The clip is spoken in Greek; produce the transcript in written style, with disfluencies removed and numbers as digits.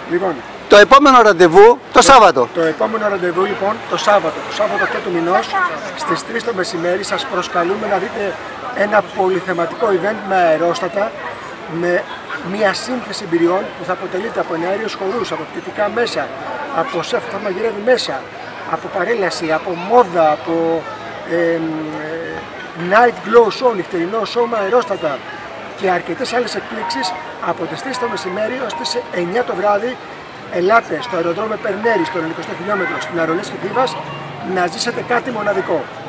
Λοιπόν, Το επόμενο ραντεβού το Σάββατο. το επόμενο ραντεβού λοιπόν το Σάββατο αυτό του μηνός στις 3 το μεσημέρι σας προσκαλούμε να δείτε ένα πολυθεματικό event με αερόστατα, με μια σύνθεση εμπειριών που θα αποτελείται από εναέριους χορούς, από πτυτικά μέσα, από σεφ θα μαγειρεύει μέσα, από παρέλαση, από μόδα, από night glow show, νυχτερινό show με αερόστατα και αρκετές άλλες εκπλήξεις από τις 3 το μεσημέρι ως τις 9 το βράδυ. Ελάτε στο αεροδρόμιο Περνέρη, στο 90 χιλιόμετρο, στην Αρολέσκη Θήβας, να ζήσετε κάτι μοναδικό.